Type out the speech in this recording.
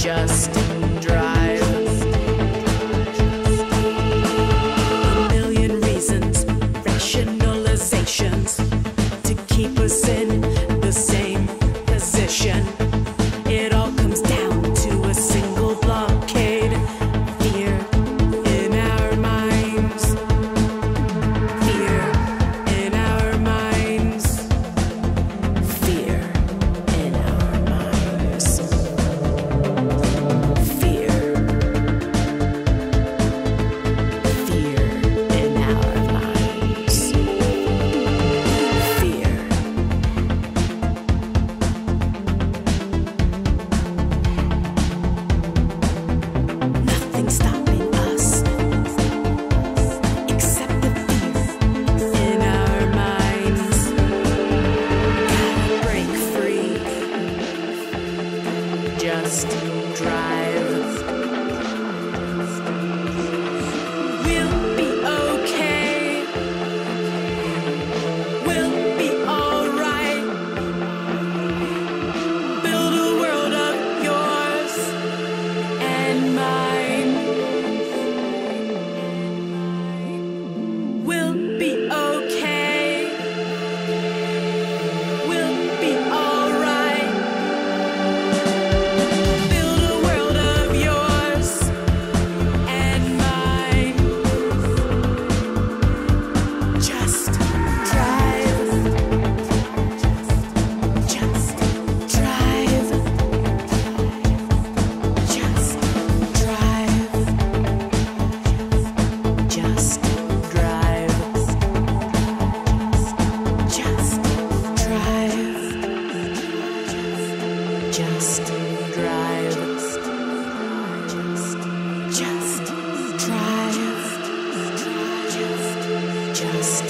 just drive. A million reasons, rationalizations to keep us in the same position. It all comes down to a single blockade. Fear in our minds. Fear in our minds. Fear in our minds. Fear. Fear in our minds. Fear. Nothing's stopping us except the fear in our minds. Gotta break free. Just drive. We'll be okay. We'll be alright. Build a world of yours and mine. We'll be okay. We'll be alright. Build a world of yours and mine. Just drive. Just drive. Just drive. Just drive. Just drive. Just drive. Just drive. Just